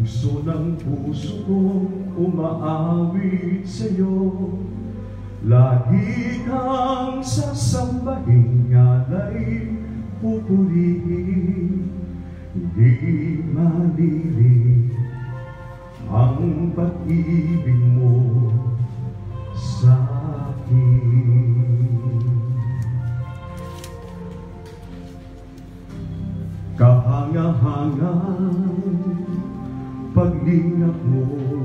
Bugso ng puso kong umaawit sa'yo, lagi kang sasambahin, ngalay pupurihin. Di maliri ang pag-ibig mo sa akin. Kahanga-hangang paglingap mo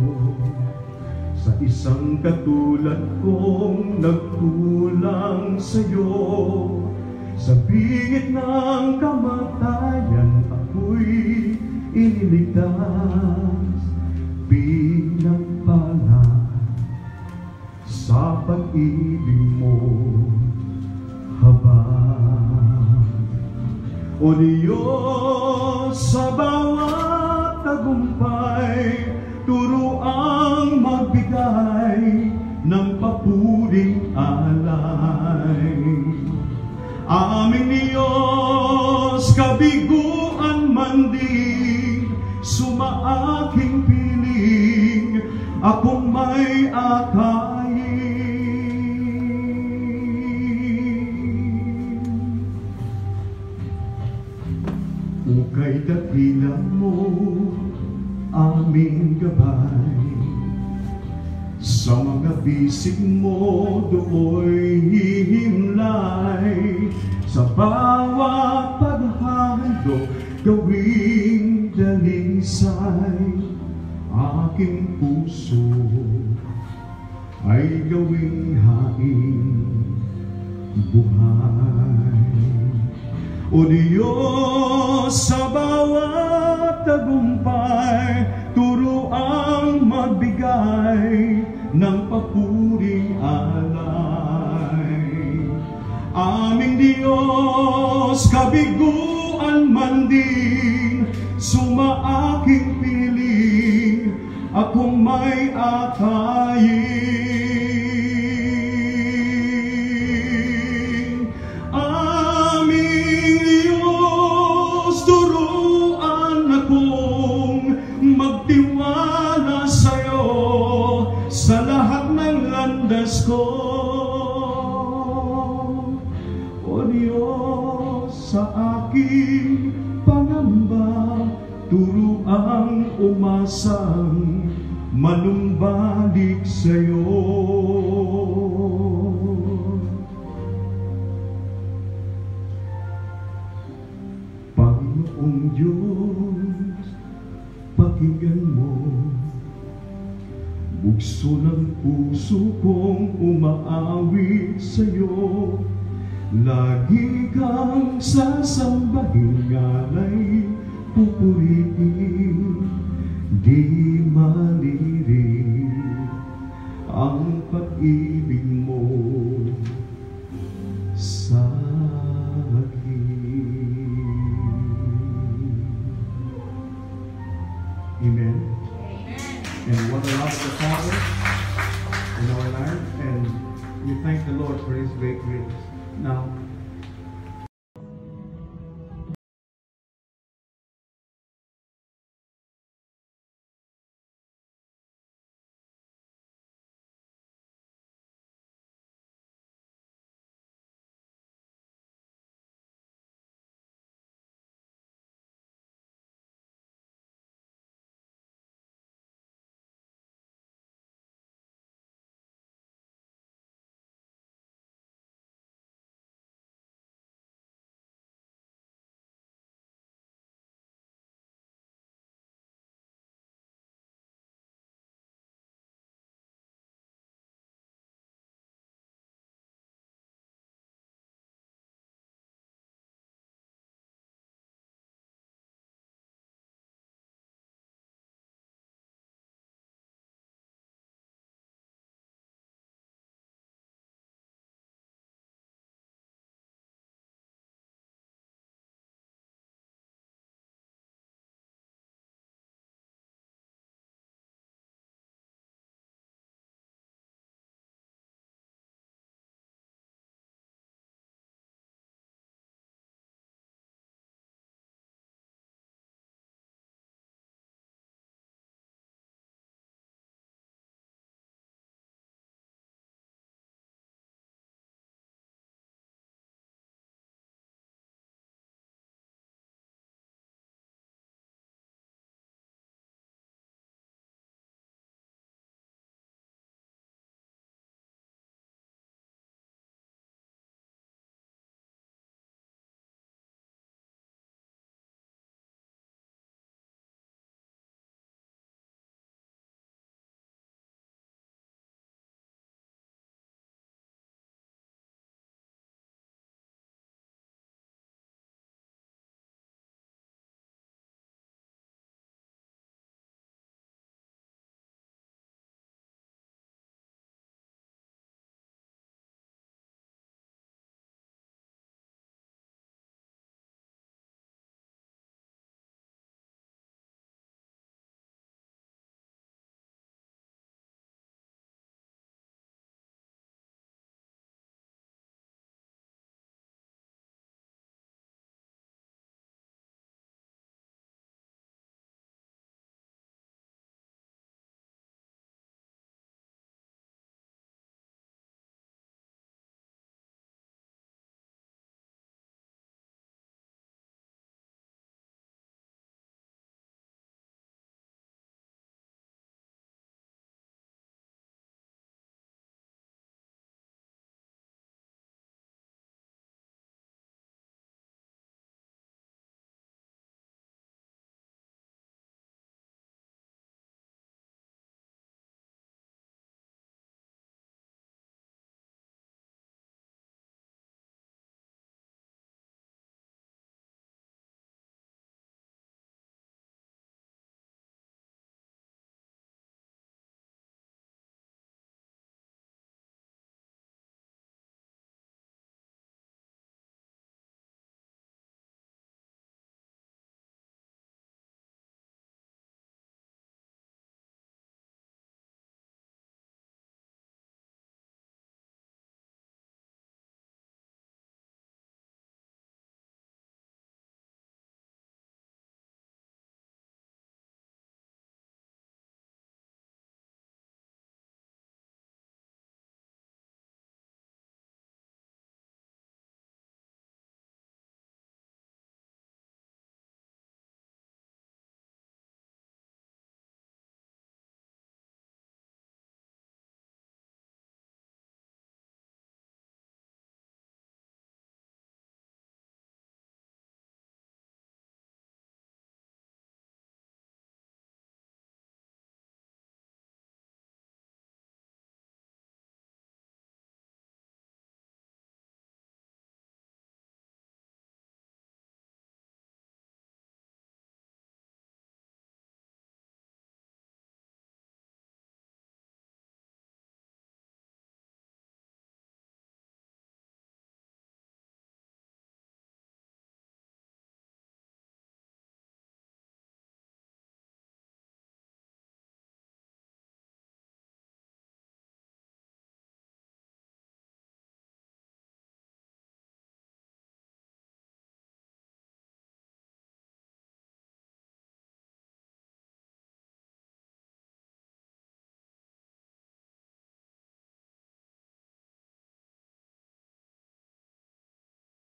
sa isang katulad kong nagkulang sa'yo. Sa bingit ng kamatayan ako'y iniligtas, pinagpala sa pag-ibig mo habang. O Diyos, sa bawat tagumpay, turuang magbigay ng papuring alay. Aming Diyos, kabiguan man din, sumaaking piling, akong may akayin. Ukay dakila mo, aming gabay, sa mga bisig mo do'y hihimlay. Sa bawat paghandog, gawing dalisay. Aking puso ay gawing hain buhay. O Diyos, sa bawat tagumpay, turuang magbigay ng papuring alay. Aming Diyos, kabiguan man din, sumaaking piling, akong may akayin. Aming Diyos, turuan akong magtiwala sa'yo sa lahat ng landas ko. O Diyos, sa aking pangamba, turuang umasang manumbalik sa'yo. Panginoong Diyos, pakinggan mo, bugso ng puso kong umaawit sa'yo. Lagi kang sasambahin, ngalay pupurihin. Di maliri ang pag-ibig mo sa akin. Amen. And what a love of the Father in our life, and we thank the Lord for His great grace. Now,